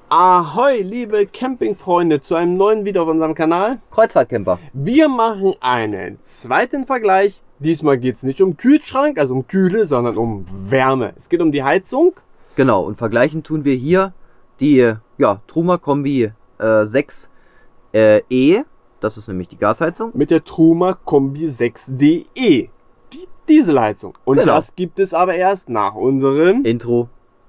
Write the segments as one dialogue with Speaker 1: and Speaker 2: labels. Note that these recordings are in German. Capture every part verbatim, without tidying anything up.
Speaker 1: Ahoi, liebe Campingfreunde, zu einem neuen Video auf unserem Kanal
Speaker 2: Kreuzfahrtcamper.
Speaker 1: Wir machen einen zweiten Vergleich. Diesmal geht es nicht um Kühlschrank, also um Kühle, sondern um Wärme. Es geht um die Heizung.
Speaker 2: Genau, und vergleichen tun wir hier die ja, Truma Kombi äh, sechs äh, E, das ist nämlich die Gasheizung,
Speaker 1: mit der Truma Kombi sechs D E, die Dieselheizung. Und
Speaker 2: genau.
Speaker 1: Das gibt es aber erst nach unserem
Speaker 2: Intro.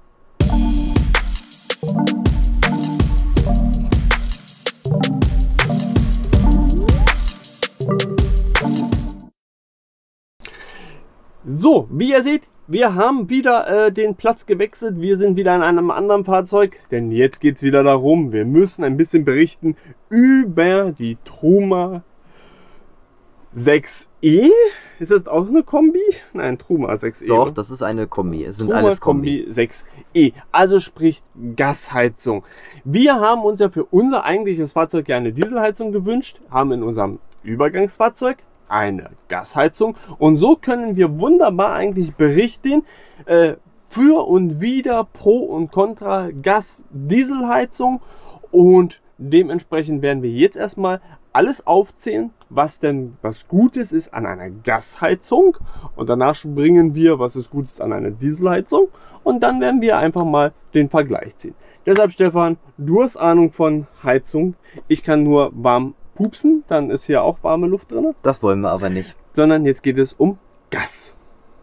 Speaker 1: So, wie ihr seht, wir haben wieder äh, den Platz gewechselt. Wir sind wieder in einem anderen Fahrzeug, denn jetzt geht es wieder darum, wir müssen ein bisschen berichten über die Truma sechs E. Ist das auch eine Kombi? Nein, Truma sechs E.
Speaker 2: Doch, das ist eine Kombi. Es sind
Speaker 1: Truma
Speaker 2: alles Kombi.
Speaker 1: Kombi sechs E, also sprich Gasheizung. Wir haben uns ja für unser eigentliches Fahrzeug ja eine Dieselheizung gewünscht, haben in unserem Übergangsfahrzeug eine Gasheizung, und so können wir wunderbar eigentlich berichten äh, für und wider, Pro und Contra Gas-Dieselheizung, und dementsprechend werden wir jetzt erstmal alles aufzählen, was denn was Gutes ist an einer Gasheizung, und danach bringen wir, was ist Gutes an einer Dieselheizung, und dann werden wir einfach mal den Vergleich ziehen. Deshalb, Stefan, du hast Ahnung von Heizung, ich kann nur warm pupsen, dann ist hier auch warme Luft drin.
Speaker 2: Das wollen wir aber nicht.
Speaker 1: Sondern jetzt geht es um Gas.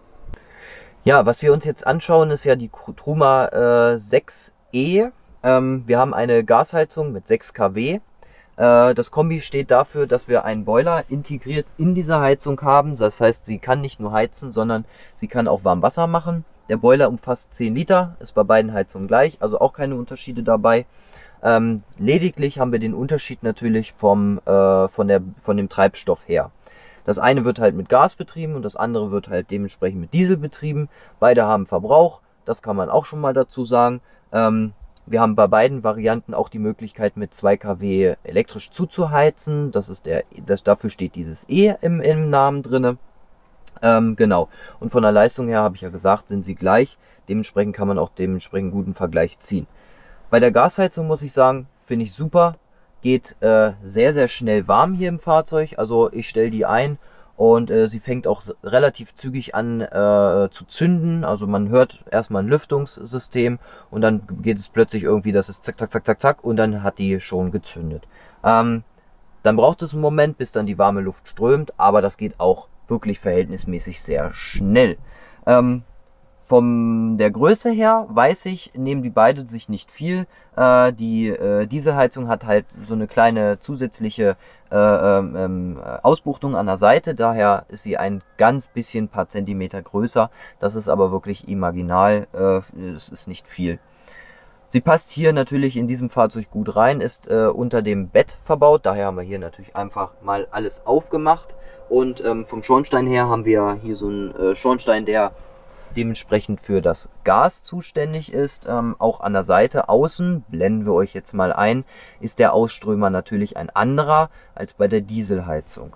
Speaker 2: Ja, was wir uns jetzt anschauen, ist ja die Truma äh, sechs E. Ähm, wir haben eine Gasheizung mit sechs Kilowatt. Äh, das Kombi steht dafür, dass wir einen Boiler integriert in dieser Heizung haben. Das heißt, sie kann nicht nur heizen, sondern sie kann auch warm Wasser machen. Der Boiler umfasst zehn Liter, ist bei beiden Heizungen gleich, also auch keine Unterschiede dabei. Ähm, lediglich haben wir den Unterschied natürlich vom, äh, von, der, von dem Treibstoff her. Das eine wird halt mit Gas betrieben und das andere wird halt dementsprechend mit Diesel betrieben. Beide haben Verbrauch, das kann man auch schon mal dazu sagen. Ähm, wir haben bei beiden Varianten auch die Möglichkeit, mit zwei Kilowatt elektrisch zuzuheizen. Das ist der, das, dafür steht dieses E im, im Namen drinne. Ähm, genau. Und von der Leistung her, habe ich ja gesagt, sind sie gleich. Dementsprechend kann man auch dementsprechend guten Vergleich ziehen. Bei der Gasheizung muss ich sagen, finde ich super, geht äh, sehr, sehr schnell warm hier im Fahrzeug. Also ich stelle die ein und äh, sie fängt auch relativ zügig an äh, zu zünden. Also man hört erstmal ein Lüftungssystem und dann geht es plötzlich irgendwie, das ist zack, zack, zack, zack, zack, und dann hat die schon gezündet. Ähm, dann braucht es einen Moment, bis dann die warme Luft strömt, aber das geht auch wirklich verhältnismäßig sehr schnell. Ähm, Von der Größe her weiß ich, nehmen die beide sich nicht viel. Äh, die äh, Dieselheizung hat halt so eine kleine zusätzliche äh, ähm, Ausbuchtung an der Seite. Daher ist sie ein ganz bisschen paar Zentimeter größer. Das ist aber wirklich imaginal. Äh, es ist nicht viel. Sie passt hier natürlich in diesem Fahrzeug gut rein, ist äh, unter dem Bett verbaut. Daher haben wir hier natürlich einfach mal alles aufgemacht. Und ähm, vom Schornstein her haben wir hier so einen äh, Schornstein, der dementsprechend für das Gas zuständig ist. Ähm, auch an der Seite außen, blenden wir euch jetzt mal ein, ist der Ausströmer natürlich ein anderer als bei der Dieselheizung.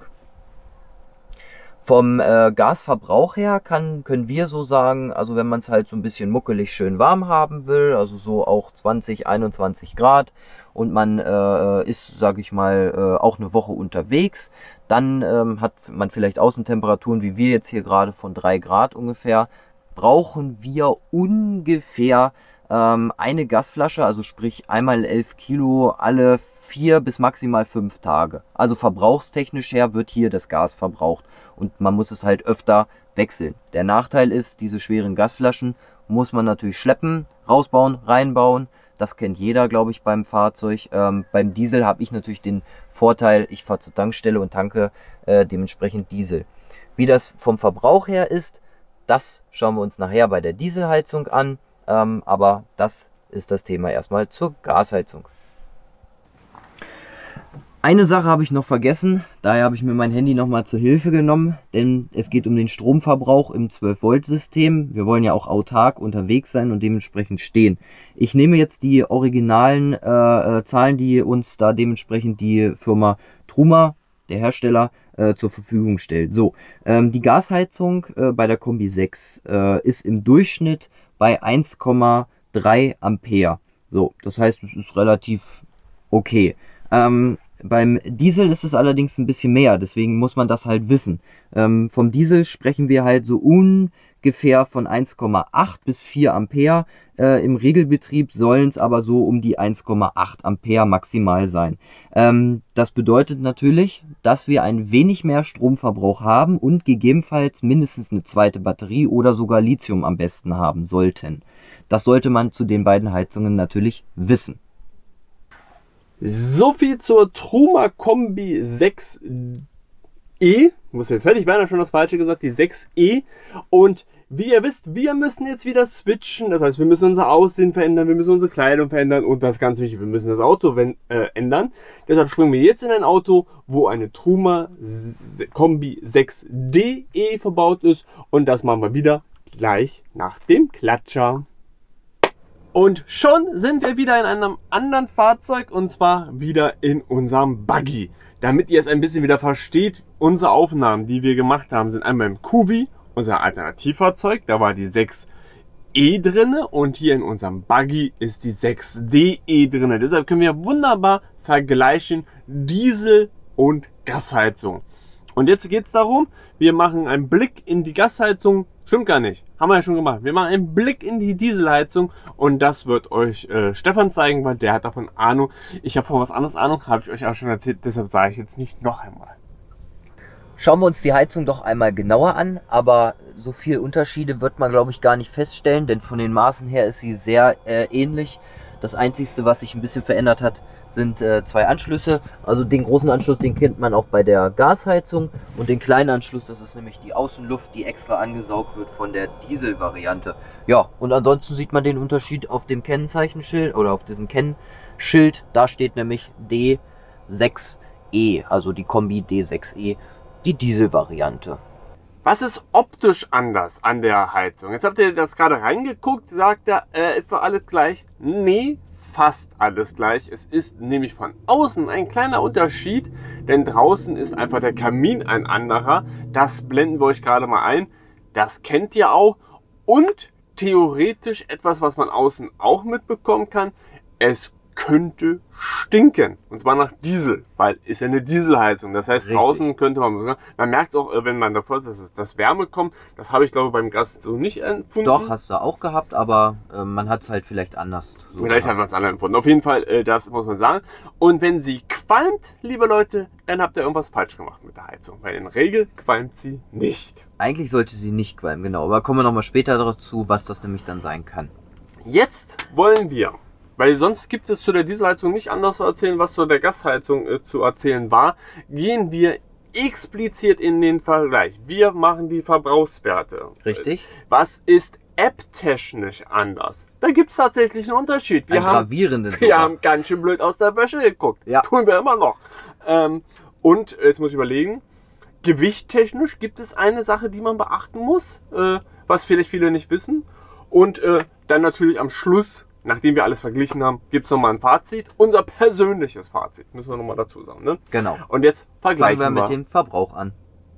Speaker 2: Vom äh, Gasverbrauch her kann, können wir so sagen, also wenn man es halt so ein bisschen muckelig schön warm haben will, also so auch zwanzig, einundzwanzig Grad, und man äh, ist, sage ich mal, äh, auch eine Woche unterwegs, dann ähm, hat man vielleicht Außentemperaturen, wie wir jetzt hier gerade, von drei Grad ungefähr, brauchen wir ungefähr ähm, eine Gasflasche, also sprich einmal elf Kilo alle vier bis maximal fünf Tage. Also verbrauchstechnisch her wird hier das Gas verbraucht und man muss es halt öfter wechseln. Der Nachteil ist, diese schweren Gasflaschen muss man natürlich schleppen, rausbauen, reinbauen. Das kennt jeder, glaube ich, beim Fahrzeug. Ähm, beim Diesel habe ich natürlich den Vorteil, ich fahre zur Tankstelle und tanke äh, dementsprechend Diesel. Wie das vom Verbrauch her ist, das schauen wir uns nachher bei der Dieselheizung an, ähm, aber das ist das Thema erstmal zur Gasheizung. Eine Sache habe ich noch vergessen, daher habe ich mir mein Handy nochmal zur Hilfe genommen, denn es geht um den Stromverbrauch im zwölf Volt System. Wir wollen ja auch autark unterwegs sein und dementsprechend stehen. Ich nehme jetzt die originalen äh, äh, Zahlen, die uns da dementsprechend die Firma Truma, der Hersteller, äh, zur Verfügung stellt. So, ähm, die Gasheizung äh, bei der Kombi sechs äh, ist im Durchschnitt bei eins Komma drei Ampere. So, das heißt, es ist relativ okay. Ähm, beim Diesel ist es allerdings ein bisschen mehr, deswegen muss man das halt wissen. Ähm, vom Diesel sprechen wir halt so ungefähr von eins Komma acht bis vier Ampere. Äh, im Regelbetrieb sollen es aber so um die eins Komma acht Ampere maximal sein. Ähm, das bedeutet natürlich, dass wir ein wenig mehr Stromverbrauch haben und gegebenenfalls mindestens eine zweite Batterie oder sogar Lithium am besten haben sollten. Das sollte man zu den beiden Heizungen natürlich wissen.
Speaker 1: So viel zur Truma Kombi sechs E. Ich muss jetzt fertig, beinahe schon das Falsche gesagt, die sechs E. Und wie ihr wisst, wir müssen jetzt wieder switchen. Das heißt, wir müssen unser Aussehen verändern, wir müssen unsere Kleidung verändern und das ganz wichtig, wir müssen das Auto wenn, äh, ändern. Deshalb springen wir jetzt in ein Auto, wo eine Truma Kombi sechs D E verbaut ist. Und das machen wir wieder gleich nach dem Klatscher. Und schon sind wir wieder in einem anderen Fahrzeug und zwar wieder in unserem Buggy. Damit ihr es ein bisschen wieder versteht, unsere Aufnahmen, die wir gemacht haben, sind einmal im Q V, unser Alternativfahrzeug, da war die sechs E drinne und hier in unserem Buggy ist die sechs D E drinne. Deshalb können wir wunderbar vergleichen Diesel und Gasheizung. Und jetzt geht es darum, wir machen einen Blick in die Gasheizung. Stimmt gar nicht, haben wir ja schon gemacht. Wir machen einen Blick in die Dieselheizung und das wird euch äh, Stefan zeigen, weil der hat davon Ahnung. Ich habe von was anderes Ahnung, habe ich euch auch schon erzählt, deshalb sage ich jetzt nicht noch einmal.
Speaker 2: Schauen wir uns die Heizung doch einmal genauer an, aber so viel Unterschiede wird man, glaube ich, gar nicht feststellen, denn von den Maßen her ist sie sehr äh, ähnlich. Das Einzige, was sich ein bisschen verändert hat, sind äh, zwei Anschlüsse. Also den großen Anschluss, den kennt man auch bei der Gasheizung und den kleinen Anschluss, das ist nämlich die Außenluft, die extra angesaugt wird von der Dieselvariante. Ja, und ansonsten sieht man den Unterschied auf dem Kennzeichenschild oder auf diesem Kennschild. Da steht nämlich D sechs E, also die Kombi D sechs E, die Dieselvariante.
Speaker 1: Was ist optisch anders an der Heizung? Jetzt habt ihr das gerade reingeguckt, sagt er, äh, ist doch alles gleich? Nee, fast alles gleich. Es ist nämlich von außen ein kleiner Unterschied, denn draußen ist einfach der Kamin ein anderer. Das blenden wir euch gerade mal ein. Das kennt ihr auch. Und theoretisch etwas, was man außen auch mitbekommen kann. Es könnte stinken. Und zwar nach Diesel, weil ist ja eine Dieselheizung. Das heißt, richtig. Draußen könnte man, man merkt auch, wenn man davor ist, dass das Wärme kommt. Das habe ich, glaube ich, beim Gas so nicht empfunden.
Speaker 2: Doch, hast du auch gehabt, aber äh, man hat es halt vielleicht anders.
Speaker 1: So vielleicht hat man es anders empfunden. Auf jeden Fall, äh, das muss man sagen. Und wenn sie qualmt, liebe Leute, dann habt ihr irgendwas falsch gemacht mit der Heizung. Weil in der Regel qualmt sie nicht.
Speaker 2: Eigentlich sollte sie nicht qualmen, genau. Aber kommen wir nochmal später dazu, was das nämlich dann sein kann.
Speaker 1: Jetzt wollen wir, weil sonst gibt es zu der Dieselheizung nicht anders zu erzählen, was zu der Gasheizung äh, zu erzählen war, gehen wir explizit in den Vergleich. Wir machen die Verbrauchswerte.
Speaker 2: Richtig.
Speaker 1: Was ist app-technisch anders? Da gibt es tatsächlich einen Unterschied. Wir,
Speaker 2: Ein
Speaker 1: haben,
Speaker 2: gravierenden
Speaker 1: wir haben ganz schön blöd aus der Wäsche geguckt.
Speaker 2: Ja.
Speaker 1: Tun wir immer noch. Ähm, und jetzt muss ich überlegen, gewichttechnisch gibt es eine Sache, die man beachten muss, äh, was vielleicht viele nicht wissen. Und äh, dann natürlich am Schluss, nachdem wir alles verglichen haben, gibt es nochmal ein Fazit. Unser persönliches Fazit, müssen wir nochmal dazu sagen. Ne?
Speaker 2: Genau.
Speaker 1: Und jetzt vergleichen
Speaker 2: Fangen wir
Speaker 1: wir
Speaker 2: mit dem Verbrauch an.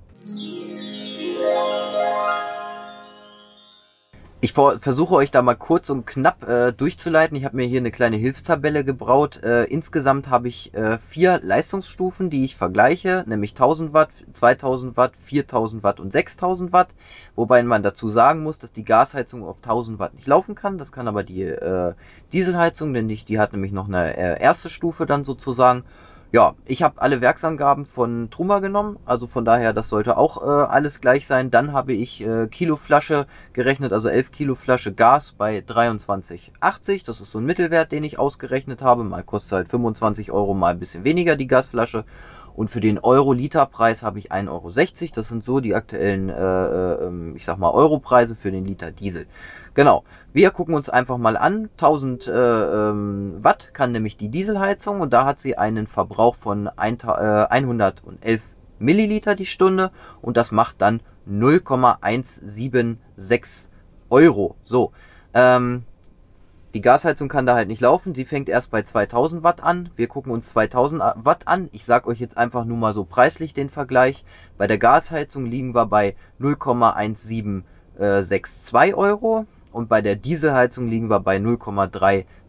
Speaker 2: Ich versuche euch da mal kurz und knapp äh, durchzuleiten. Ich habe mir hier eine kleine Hilfstabelle gebraut. Äh, insgesamt habe ich äh, vier Leistungsstufen, die ich vergleiche, nämlich tausend Watt, zweitausend Watt, viertausend Watt und sechstausend Watt. Wobei man dazu sagen muss, dass die Gasheizung auf tausend Watt nicht laufen kann. Das kann aber die äh, Dieselheizung, denn die, die hat nämlich noch eine äh, erste Stufe dann sozusagen. Ja, ich habe alle Werksangaben von Truma genommen, also von daher, das sollte auch äh, alles gleich sein. Dann habe ich äh, Kiloflasche gerechnet, also elf Kilo Flasche Gas bei dreiundzwanzig achtzig. Das ist so ein Mittelwert, den ich ausgerechnet habe. Mal kostet halt fünfundzwanzig Euro, mal ein bisschen weniger die Gasflasche. Und für den Euro-Liter-Preis habe ich ein Euro sechzig. Das sind so die aktuellen, äh, äh, ich sag mal, Euro-Preise für den Liter Diesel. Genau, wir gucken uns einfach mal an. tausend äh, ähm, Watt kann nämlich die Dieselheizung und da hat sie einen Verbrauch von hundertelf Milliliter die Stunde und das macht dann null Komma hundertsiebenundsechzig Euro. So, ähm, die Gasheizung kann da halt nicht laufen. Sie fängt erst bei zweitausend Watt an. Wir gucken uns zweitausend Watt an. Ich sage euch jetzt einfach nur mal so preislich den Vergleich. Bei der Gasheizung liegen wir bei null Komma hundertsiebenundsechzig Euro. Und bei der Dieselheizung liegen wir bei null Komma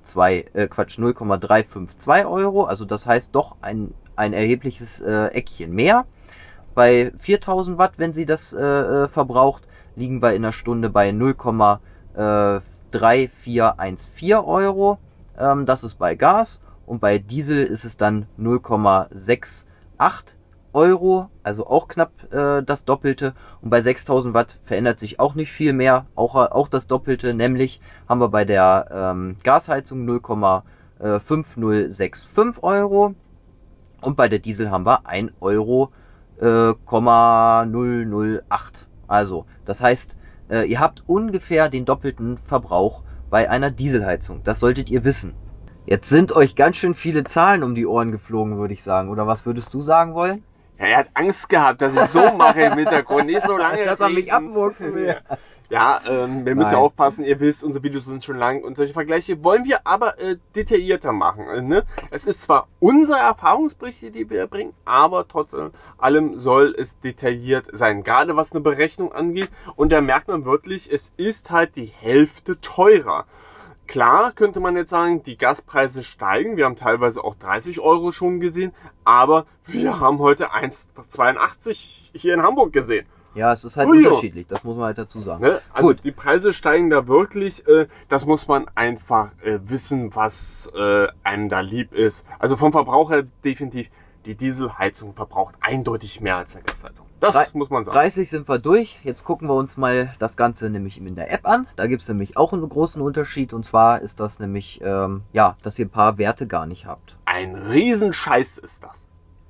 Speaker 2: zwei, äh, Quatsch, null Komma drei fünf zwei Euro. Also das heißt doch ein, ein erhebliches äh, Eckchen mehr. Bei viertausend Watt, wenn sie das äh, verbraucht, liegen wir in der Stunde bei null Komma drei vier eins vier Euro. Ähm, das ist bei Gas. Und bei Diesel ist es dann null Komma sechs acht Euro, also auch knapp äh, das Doppelte. Und bei sechstausend Watt verändert sich auch nicht viel mehr, auch, auch das Doppelte. Nämlich haben wir bei der ähm, Gasheizung null Komma fünf null sechs fünf Euro und bei der Diesel haben wir ein Euro äh, null null acht. Also das heißt, äh, ihr habt ungefähr den doppelten Verbrauch bei einer Dieselheizung. Das solltet ihr wissen. Jetzt sind euch ganz schön viele Zahlen um die Ohren geflogen, würde ich sagen. Oder was würdest du sagen wollen?
Speaker 1: Ja, er hat Angst gehabt, dass ich so mache im Hintergrund. Nicht so lange.
Speaker 2: Dass er mich abwurzen will.
Speaker 1: Ja, ähm, wir müssen ja
Speaker 2: Nein.
Speaker 1: aufpassen. Ihr wisst, unsere Videos sind schon lang und solche Vergleiche wollen wir aber äh, detaillierter machen. Äh, ne? Es ist zwar unsere Erfahrungsberichte, die wir bringen, aber trotz allem soll es detailliert sein. Gerade was eine Berechnung angeht. Und da merkt man wirklich, es ist halt die Hälfte teurer. Klar könnte man jetzt sagen, die Gaspreise steigen. Wir haben teilweise auch dreißig Euro schon gesehen. Aber wir haben heute eins Komma zweiundachtzig hier in Hamburg gesehen.
Speaker 2: Ja, es ist halt
Speaker 1: Ui,
Speaker 2: unterschiedlich, das muss man halt dazu sagen.
Speaker 1: Ne? Also
Speaker 2: Gut.
Speaker 1: die Preise steigen da wirklich. Äh, das muss man einfach äh, wissen, was äh, einem da lieb ist. Also vom Verbraucher definitiv. Die Dieselheizung verbraucht eindeutig mehr als eine Gasheizung. Das
Speaker 2: Drei-
Speaker 1: muss man sagen.
Speaker 2: Preislich sind wir durch. Jetzt gucken wir uns mal das Ganze nämlich in der App an. Da gibt es nämlich auch einen großen Unterschied. Und zwar ist das nämlich, ähm, ja, dass ihr ein paar Werte gar nicht habt.
Speaker 1: Ein Riesenscheiß ist das.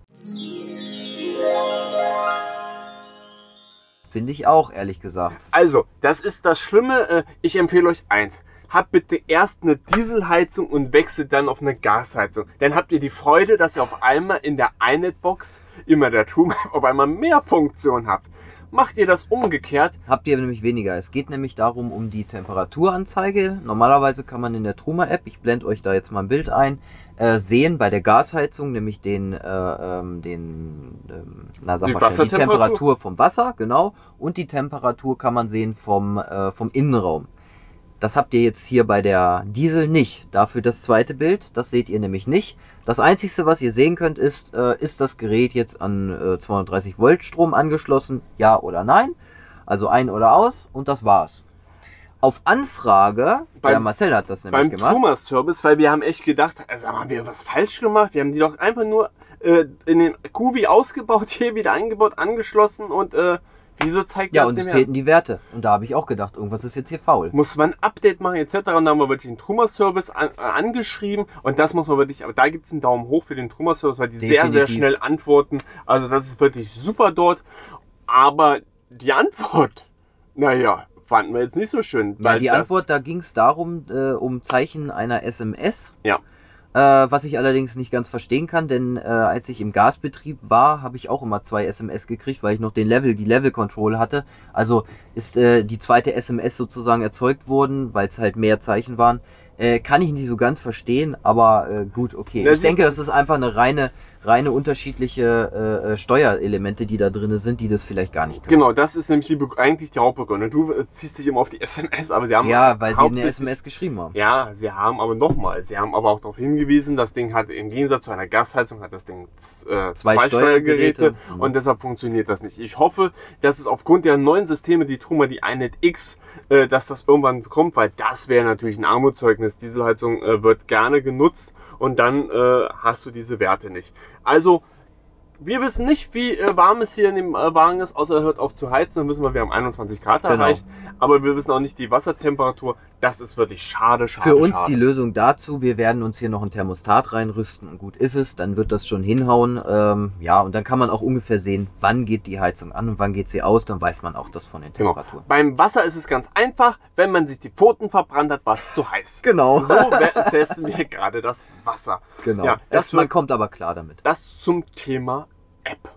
Speaker 2: Finde ich auch, ehrlich gesagt.
Speaker 1: Also, das ist das Schlimme. Äh, ich empfehle euch eins. Habt bitte erst eine Dieselheizung und wechselt dann auf eine Gasheizung. Dann habt ihr die Freude, dass ihr auf einmal in der iNet-Box, immer der TrueMap, auf einmal mehr Funktionen habt. Macht ihr das umgekehrt,
Speaker 2: Habt ihr nämlich weniger. Es geht nämlich darum, um die Temperaturanzeige. Normalerweise kann man in der Truma-App, ich blende euch da jetzt mal ein Bild ein, äh, sehen bei der Gasheizung, nämlich den, äh, ähm, den ähm, na, sag
Speaker 1: Die
Speaker 2: mal schnell, die
Speaker 1: Wassertemperatur?
Speaker 2: Temperatur vom Wasser, genau. Und die Temperatur kann man sehen vom, äh, vom Innenraum. Das habt ihr jetzt hier bei der Diesel nicht. Dafür das zweite Bild, das seht ihr nämlich nicht. Das Einzige, was ihr sehen könnt, ist, äh, ist das Gerät jetzt an äh, zweihundertdreißig Volt Strom angeschlossen, ja oder nein. Also ein oder aus und das war's. Auf Anfrage,
Speaker 1: Beim-
Speaker 2: der Marcel hat das nämlich
Speaker 1: beim
Speaker 2: gemacht.
Speaker 1: Truma-Service, weil wir haben echt gedacht, also haben wir was falsch gemacht? Wir haben die doch einfach nur äh, in den Q V ausgebaut, hier wieder eingebaut, angeschlossen und äh, wieso zeigt
Speaker 2: Ja,
Speaker 1: das
Speaker 2: und
Speaker 1: nicht
Speaker 2: es
Speaker 1: mehr?
Speaker 2: fehlten die Werte. Und da habe ich auch gedacht, irgendwas ist jetzt hier faul.
Speaker 1: Muss man ein Update machen et cetera. Und da haben wir wirklich den Truma-Service an, äh, angeschrieben und das muss man wirklich, aber da gibt es einen Daumen hoch für den Truma-Service, weil die sehr, sehr
Speaker 2: Definitiv.
Speaker 1: schnell antworten. Also das ist wirklich super dort. Aber die Antwort, naja, fanden wir jetzt nicht so schön.
Speaker 2: Ja,
Speaker 1: weil
Speaker 2: die
Speaker 1: das-
Speaker 2: Antwort, da ging es darum, äh, um Zeichen einer S M S.
Speaker 1: Ja.
Speaker 2: Äh, was ich allerdings nicht ganz verstehen kann, denn äh, als ich im Gasbetrieb war, habe ich auch immer zwei S M S gekriegt, weil ich noch den Level, die Level Control hatte. Also ist äh, die zweite S M S sozusagen erzeugt worden, weil es halt mehr Zeichen waren. Äh, kann ich nicht so ganz verstehen, aber äh, gut, okay.
Speaker 1: Na,
Speaker 2: ich
Speaker 1: sie-
Speaker 2: denke, das ist einfach eine reine, reine unterschiedliche äh, äh, Steuerelemente, die da drin sind, die das vielleicht gar nicht können.
Speaker 1: Genau, das ist nämlich die, Be- eigentlich die Hauptbegründung. Du äh, ziehst dich immer auf die S M S, aber sie haben
Speaker 2: Ja, weil sie eine
Speaker 1: hauptsächlich-
Speaker 2: S M S geschrieben haben.
Speaker 1: Ja, sie haben aber nochmal, sie haben aber auch darauf hingewiesen, das Ding hat im Gegensatz zu einer Gasheizung hat das Ding äh, zwei,
Speaker 2: Zwei
Speaker 1: Steuergeräte
Speaker 2: Steuergeräte. Mhm.
Speaker 1: und deshalb funktioniert das nicht. Ich hoffe, dass es aufgrund der neuen Systeme, die Truma, die iNet X, äh, dass das irgendwann kommt, weil das wäre natürlich ein Armutszeugnis. Dieselheizung äh, wird gerne genutzt und dann äh, hast du diese Werte nicht. Also wir wissen nicht, wie äh, warm es hier in dem äh, Wagen ist, außer er hört auf zu heizen, dann wissen wir, wir haben einundzwanzig Grad
Speaker 2: Genau.
Speaker 1: erreicht. Aber wir wissen auch nicht die Wassertemperatur. Das ist wirklich schade, schade,
Speaker 2: Für uns
Speaker 1: schade.
Speaker 2: die Lösung dazu, wir werden uns hier noch ein Thermostat reinrüsten und gut ist es, dann wird das schon hinhauen. Ähm, ja, und dann kann man auch ungefähr sehen, wann geht die Heizung an und wann geht sie aus, dann weiß man auch das von den
Speaker 1: Genau.
Speaker 2: Temperaturen.
Speaker 1: Beim Wasser ist es ganz einfach, wenn man sich die Pfoten verbrannt hat, war es zu heiß.
Speaker 2: Genau.
Speaker 1: So we- testen wir gerade das Wasser.
Speaker 2: Genau.
Speaker 1: Ja,
Speaker 2: das
Speaker 1: das
Speaker 2: man
Speaker 1: wird-
Speaker 2: kommt aber klar damit.
Speaker 1: Das zum Thema App.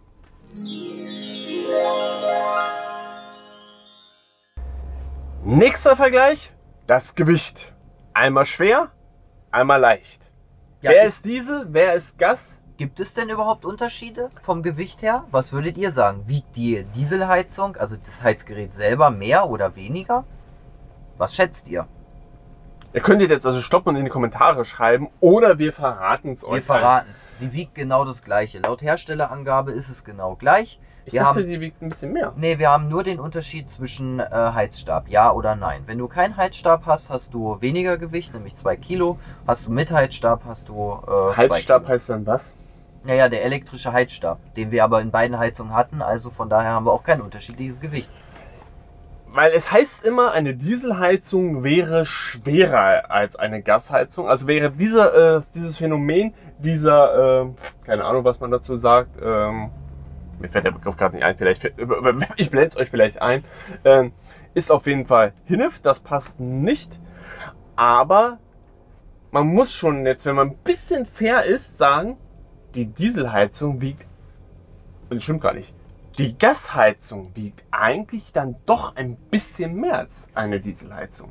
Speaker 1: Nächster Vergleich, das Gewicht. Einmal schwer, einmal leicht.
Speaker 2: Ja,
Speaker 1: wer
Speaker 2: ist-
Speaker 1: ist Diesel, wer ist Gas?
Speaker 2: Gibt es denn überhaupt Unterschiede vom Gewicht her? Was würdet ihr sagen? Wiegt die Dieselheizung, also das Heizgerät selber, mehr oder weniger? Was schätzt ihr?
Speaker 1: Ihr könntet jetzt also stoppen und in die Kommentare schreiben oder wir verraten es euch.
Speaker 2: Wir verraten es. Sie wiegt genau das gleiche. Laut Herstellerangabe ist es genau gleich.
Speaker 1: Ich
Speaker 2: wir
Speaker 1: dachte,
Speaker 2: haben,
Speaker 1: die wiegt ein bisschen mehr.
Speaker 2: Nee, wir haben nur den Unterschied zwischen äh, Heizstab, ja oder nein. Wenn du keinen Heizstab hast, hast du weniger Gewicht, nämlich zwei Kilo. Hast du mit Heizstab, hast du äh,
Speaker 1: Heizstab heißt dann was?
Speaker 2: Naja, der elektrische Heizstab, den wir aber in beiden Heizungen hatten, also von daher haben wir auch kein unterschiedliches Gewicht.
Speaker 1: Weil es heißt immer, eine Dieselheizung wäre schwerer als eine Gasheizung. Also wäre dieser, äh, dieses Phänomen, dieser, äh, keine Ahnung, was man dazu sagt, ähm, mir fällt der Begriff gerade nicht ein, vielleicht, ich blende es euch vielleicht ein, ähm, ist auf jeden Fall Hinniff, das passt nicht. Aber man muss schon jetzt, wenn man ein bisschen fair ist, sagen, die Dieselheizung wiegt, das stimmt gar nicht, die Gasheizung wiegt eigentlich dann doch ein bisschen mehr als eine Dieselheizung.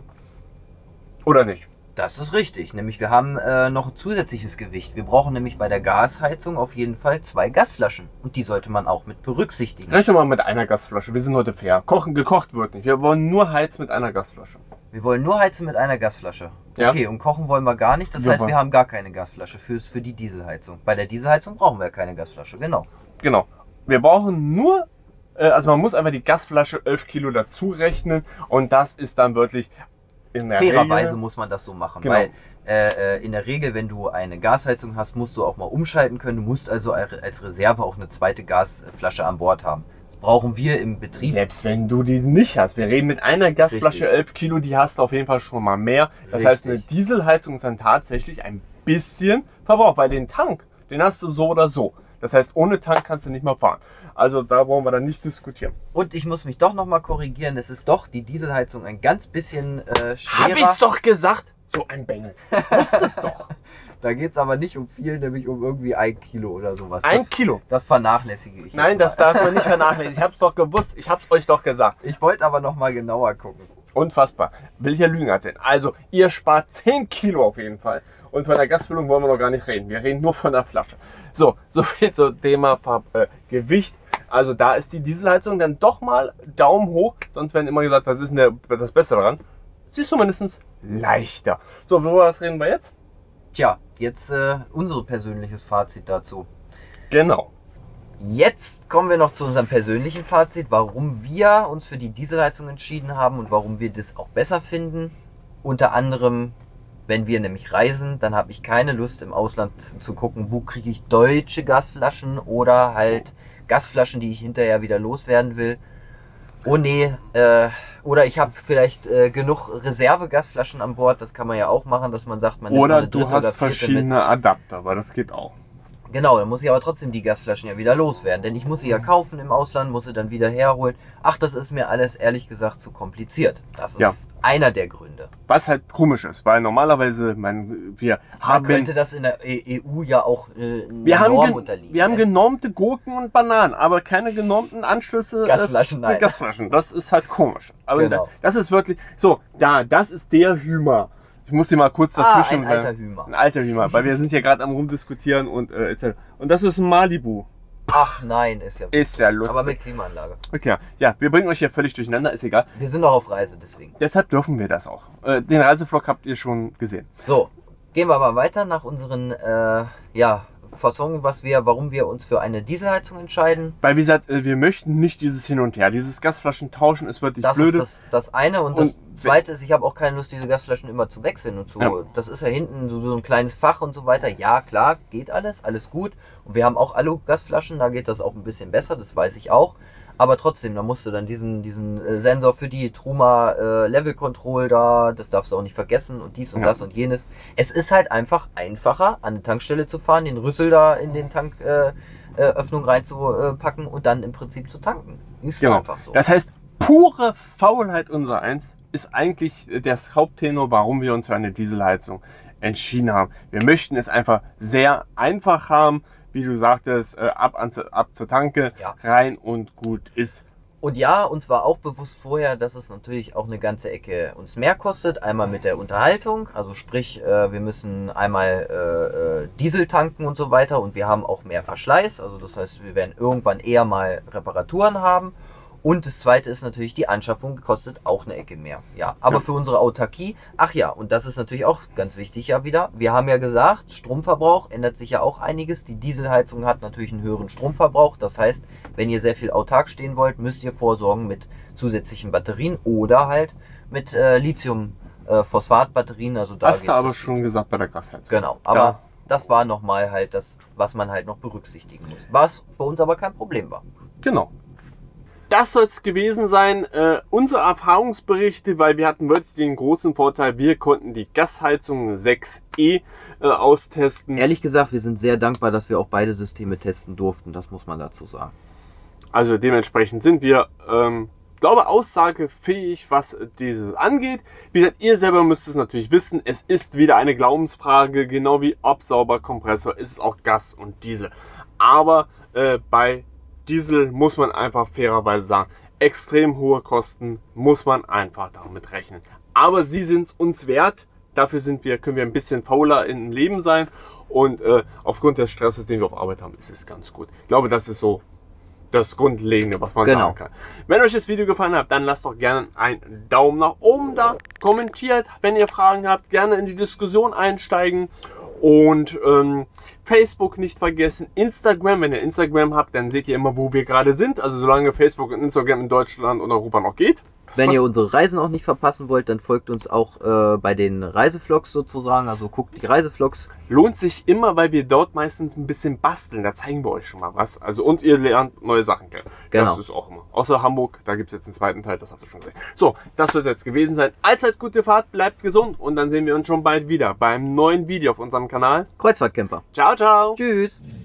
Speaker 1: Oder nicht?
Speaker 2: Das ist richtig, nämlich wir haben äh, noch ein zusätzliches Gewicht. Wir brauchen nämlich bei der Gasheizung auf jeden Fall zwei Gasflaschen und die sollte man auch mit berücksichtigen.
Speaker 1: Rechne mal mit einer Gasflasche, wir sind heute fair. Kochen, gekocht wird nicht, wir wollen nur heizen mit einer Gasflasche.
Speaker 2: Wir wollen nur heizen mit einer Gasflasche.
Speaker 1: Ja.
Speaker 2: Okay, und kochen wollen wir gar nicht, das
Speaker 1: Super.
Speaker 2: heißt wir haben gar keine Gasflasche fürs, für die Dieselheizung. Bei der Dieselheizung brauchen wir keine Gasflasche, genau.
Speaker 1: Genau. Wir brauchen nur, äh, also man muss einfach die Gasflasche elf Kilo dazu rechnen und das ist dann wirklich in der
Speaker 2: Fairerweise
Speaker 1: Regel,
Speaker 2: muss man das so machen,
Speaker 1: Genau.
Speaker 2: weil äh, äh, in der Regel, wenn du eine Gasheizung hast, musst du auch mal umschalten können. Du musst also als Reserve auch eine zweite Gasflasche an Bord haben. Das brauchen wir im Betrieb.
Speaker 1: selbst wenn du die nicht hast. Wir reden mit einer Gasflasche
Speaker 2: Richtig.
Speaker 1: elf Kilo, die hast du auf jeden Fall schon mal mehr. Das
Speaker 2: Richtig.
Speaker 1: heißt, eine Dieselheizung ist dann tatsächlich ein bisschen Verbrauch, weil den Tank, den hast du so oder so. Das heißt, ohne Tank kannst du nicht mehr fahren. Also da wollen wir dann nicht diskutieren.
Speaker 2: Und ich muss mich doch nochmal korrigieren, es ist doch die Dieselheizung ein ganz bisschen äh, schwerer.
Speaker 1: Hab ich's doch gesagt? So ein Bengel. Wusstest doch.
Speaker 2: Da geht es aber nicht um viel, nämlich um irgendwie ein Kilo oder sowas.
Speaker 1: Ein
Speaker 2: das,
Speaker 1: Kilo.
Speaker 2: Das vernachlässige ich.
Speaker 1: Nein,
Speaker 2: jetzt
Speaker 1: das
Speaker 2: mal.
Speaker 1: darf man nicht vernachlässigen. Ich hab's doch gewusst. Ich hab's euch doch gesagt.
Speaker 2: Ich wollte aber nochmal genauer gucken.
Speaker 1: Unfassbar. Will ich ja Lügen erzählen. Also, ihr spart zehn Kilo auf jeden Fall. Und von der Gasfüllung wollen wir noch gar nicht reden. Wir reden nur von der Flasche. So, so viel zum Thema Ver äh, Gewicht. Also da ist die Dieselheizung dann doch mal Daumen hoch. Sonst werden immer gesagt, was ist denn der, das Beste daran? Sie ist zumindest leichter. So, worüber was reden wir jetzt?
Speaker 2: Tja, jetzt äh, unser persönliches Fazit dazu.
Speaker 1: Genau.
Speaker 2: Jetzt kommen wir noch zu unserem persönlichen Fazit, warum wir uns für die Dieselheizung entschieden haben und warum wir das auch besser finden. Unter anderem, wenn wir nämlich reisen, dann habe ich keine Lust im Ausland zu gucken, wo kriege ich deutsche Gasflaschen oder halt Gasflaschen, die ich hinterher wieder loswerden will. Oh nee, äh, oder ich habe vielleicht äh, genug Reserve-Gasflaschen an Bord, das kann man ja auch machen, dass man sagt, man nimmt mal
Speaker 1: Oder
Speaker 2: eine
Speaker 1: du
Speaker 2: dritte oder
Speaker 1: hast
Speaker 2: vierte mit.
Speaker 1: verschiedene Adapter, weil das geht auch.
Speaker 2: Genau, dann muss ich aber trotzdem die Gasflaschen ja wieder loswerden, denn ich muss sie ja kaufen im Ausland, muss sie dann wieder herholen. Ach, das ist mir alles ehrlich gesagt zu kompliziert. Das ist
Speaker 1: Ja.
Speaker 2: einer der Gründe.
Speaker 1: Was halt komisch ist, weil normalerweise, man, wir
Speaker 2: Man
Speaker 1: haben...
Speaker 2: könnte das in der E U ja auch äh, einer
Speaker 1: Wir haben,
Speaker 2: Norm
Speaker 1: gen
Speaker 2: unterliegen.
Speaker 1: wir haben
Speaker 2: ne?
Speaker 1: genormte Gurken und Bananen, aber keine genormten Anschlüsse äh,
Speaker 2: Gasflaschen,
Speaker 1: für
Speaker 2: nein.
Speaker 1: Gasflaschen. Das ist halt komisch. Aber
Speaker 2: Genau.
Speaker 1: da, das ist wirklich so. Da, das ist der Hümer. Ich muss dir mal kurz
Speaker 2: Ah,
Speaker 1: dazwischen.
Speaker 2: ein alter Hümer.
Speaker 1: Ein alter Hümer, weil wir sind hier gerade am rumdiskutieren und äh, et cetera. Und das ist ein Malibu.
Speaker 2: Ach nein, ist ja
Speaker 1: Ist ja lustig.
Speaker 2: aber mit Klimaanlage.
Speaker 1: Okay, ja, wir bringen euch hier völlig durcheinander, ist egal.
Speaker 2: Wir sind noch auf Reise, deswegen.
Speaker 1: Deshalb dürfen wir das auch. Äh, den Reisevlog habt ihr schon gesehen.
Speaker 2: So, gehen wir mal weiter nach unseren, äh, ja, Fassung, was wir, warum wir uns für eine Dieselheizung entscheiden.
Speaker 1: Weil wie gesagt, äh, wir möchten nicht dieses Hin und Her. Dieses Gasflaschen tauschen ist wirklich
Speaker 2: Das
Speaker 1: blöde.
Speaker 2: ist das, das eine und,
Speaker 1: Und
Speaker 2: das zweite ist, ich habe auch keine Lust, diese Gasflaschen immer zu wechseln und zu.
Speaker 1: Ja.
Speaker 2: Das ist ja hinten so, so ein kleines Fach und so weiter. Ja, klar, geht alles, alles gut. Und wir haben auch Alu-Gasflaschen, da geht das auch ein bisschen besser, das weiß ich auch. Aber trotzdem, da musst du dann diesen, diesen äh, Sensor für die Truma äh, Level Control da, das darfst du auch nicht vergessen und dies und
Speaker 1: Ja.
Speaker 2: das und jenes. Es ist halt einfach einfacher, an eine Tankstelle zu fahren, den Rüssel da in den Tank äh, äh, Öffnung reinzupacken und dann im Prinzip zu tanken. Ist
Speaker 1: Genau.
Speaker 2: einfach so.
Speaker 1: Das heißt, pure Faulheit unser eins ist eigentlich das Haupttenor, warum wir uns für eine Dieselheizung entschieden haben. Wir möchten es einfach sehr einfach haben, wie du sagtest, äh, ab, an, ab zur Tanke,
Speaker 2: Ja.
Speaker 1: rein und gut ist.
Speaker 2: Und ja, uns war auch bewusst vorher, dass es natürlich auch eine ganze Ecke uns mehr kostet. Einmal mit der Unterhaltung, also sprich, äh, wir müssen einmal äh, äh, Diesel tanken und so weiter und wir haben auch mehr Verschleiß. Also das heißt, wir werden irgendwann eher mal Reparaturen haben. Und das zweite ist natürlich, die Anschaffung kostet auch eine Ecke mehr. Ja, aber
Speaker 1: Ja.
Speaker 2: für unsere Autarkie, ach ja, und das ist natürlich auch ganz wichtig ja wieder. Wir haben ja gesagt, Stromverbrauch ändert sich ja auch einiges. Die Dieselheizung hat natürlich einen höheren Stromverbrauch. Das heißt, wenn ihr sehr viel autark stehen wollt, müsst ihr vorsorgen mit zusätzlichen Batterien oder halt mit äh, Lithium-Phosphat-Batterien. Also da
Speaker 1: Hast
Speaker 2: geht
Speaker 1: du aber
Speaker 2: das-
Speaker 1: schon gesagt bei der Gasheizung.
Speaker 2: Genau, aber
Speaker 1: Ja.
Speaker 2: das war nochmal halt das, was man halt noch berücksichtigen muss. Was bei uns aber kein Problem war.
Speaker 1: Genau. Das soll es gewesen sein. Äh, unsere Erfahrungsberichte, weil wir hatten wirklich den großen Vorteil, wir konnten die Gasheizung sechs E äh, austesten.
Speaker 2: Ehrlich gesagt, wir sind sehr dankbar, dass wir auch beide Systeme testen durften. Das muss man dazu sagen.
Speaker 1: Also dementsprechend sind wir, ähm, glaube aussagefähig, was dieses angeht. Wie gesagt, ihr selber müsst es natürlich wissen. Es ist wieder eine Glaubensfrage, genau wie ob sauber Kompressor, ist es auch Gas und Diesel. Aber äh, bei Diesel muss man einfach fairerweise sagen, extrem hohe Kosten muss man einfach damit rechnen. Aber sie sind uns wert. Dafür sind wir, können wir ein bisschen fauler im Leben sein. Und äh, aufgrund des Stresses, den wir auf Arbeit haben, ist es ganz gut. Ich glaube, das ist so das Grundlegende, was man
Speaker 2: Genau.
Speaker 1: sagen kann. Wenn euch das Video gefallen hat, dann lasst doch gerne einen Daumen nach oben da. Kommentiert, wenn ihr Fragen habt, gerne in die Diskussion einsteigen. Und ähm, Facebook nicht vergessen, Instagram, wenn ihr Instagram habt, dann seht ihr immer, wo wir gerade sind. Also solange Facebook und Instagram in Deutschland und Europa noch geht.
Speaker 2: Wenn ihr unsere Reisen auch nicht verpassen wollt, dann folgt uns auch äh, bei den Reisevlogs sozusagen. Also guckt die Reisevlogs.
Speaker 1: Lohnt sich immer, weil wir dort meistens ein bisschen basteln. Da zeigen wir euch schon mal was. Also und ihr lernt neue Sachen kennen.
Speaker 2: Genau.
Speaker 1: Das ist auch immer. Außer Hamburg, da gibt es jetzt einen zweiten Teil, das habt ihr schon gesehen. So, das soll es jetzt gewesen sein. Allzeit gute Fahrt, bleibt gesund und dann sehen wir uns schon bald wieder beim neuen Video auf unserem Kanal.
Speaker 2: Kreuzfahrtcamper.
Speaker 1: Ciao, ciao.
Speaker 2: Tschüss.